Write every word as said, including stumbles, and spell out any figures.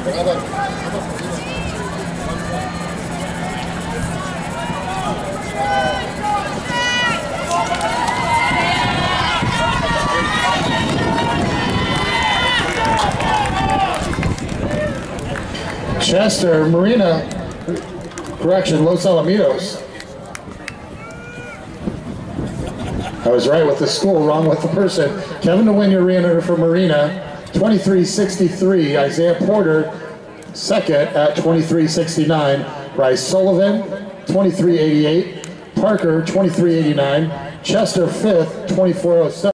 Chester, Marina, correction, Los Alamitos. I was right with the school, wrong with the person. Kevin DeWitt for Marina, twenty-three sixty-three. Isaiah Porter, second at twenty-three sixty-nine. Bryce Sullivan, twenty-three eighty-eight. Parker, twenty-three eighty-nine. Chester, fifth, twenty-four oh seven.